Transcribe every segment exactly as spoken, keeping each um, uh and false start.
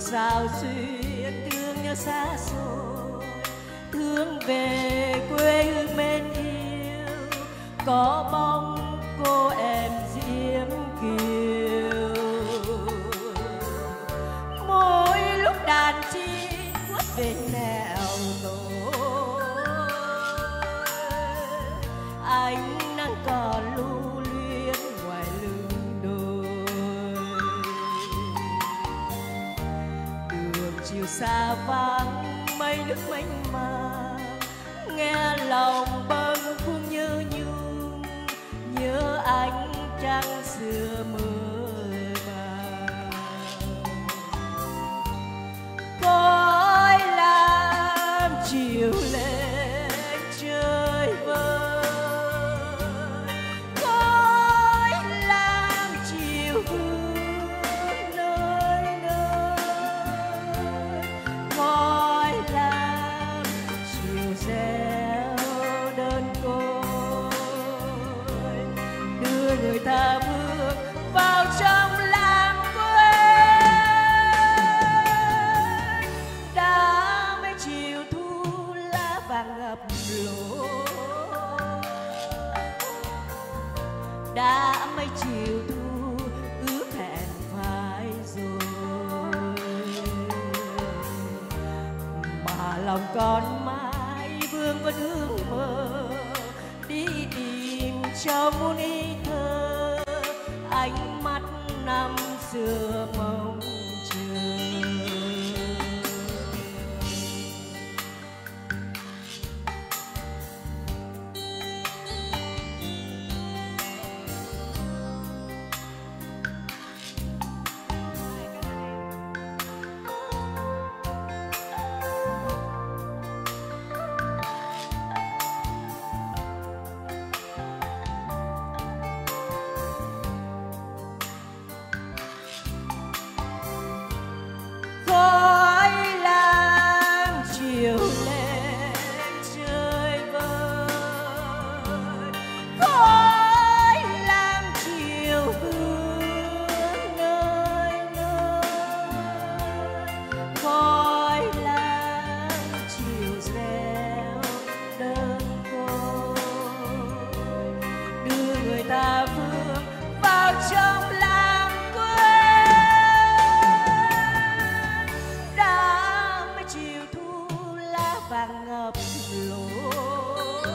sao xuyên thương nhớ xa xôi, thương về quê hương mến yêu, có bóng cô em diễm kiều. Mỗi lúc đàn chim quất về nẻo tối, ánh nắng còn lưu luyến ngoài lưng đồi. Đường chiều xa vắng mây nước mênh mang, nghe lòng bâng khuâng nhớ nhung, nhớ ánh trăng xưa mơ màng. Cõi lam chiều lên trời vơi, cõi lam chiều hương nơi nơi, cõi lam chiều reo đơn côi, đưa người ta bước vào trong làng quê. Đã mấy chiều thu lá vàng ngập lối, đã mấy chiều thu ước hẹn phai rồi, mà lòng con mãi vương vẫn ước mơ đi tìm cho muôn ý thơ, ánh mắt năm xưa mong chờ. Cõi lam chiều lên trời vơi, cõi lam chiều hương nơi nơi, cõi lam chiều reo đơn côi, đưa người ta bước vào trong làng quê. Đã mấy chiều thu lá vàng ngập lối,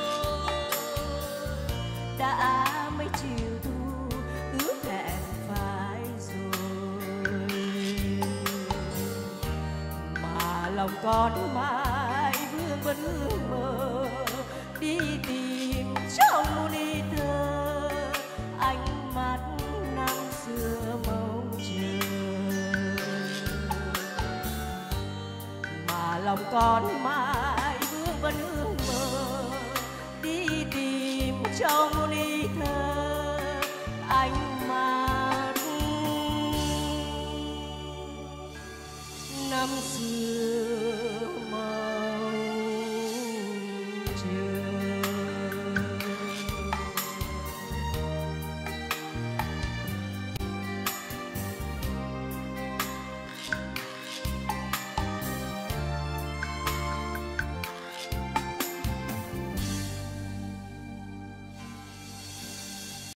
đã mấy chiều thu ước hẹn phai rồi, mà lòng con mãi vương vẫn ước mơ đi tìm trong muôn ý thơ, ánh mắt năm xưa mong chờ. Mà lòng con mãi vương vẫn ước mơ đi tìm trong muôn ý thơ, ánh mắt năm xưa mong chờ.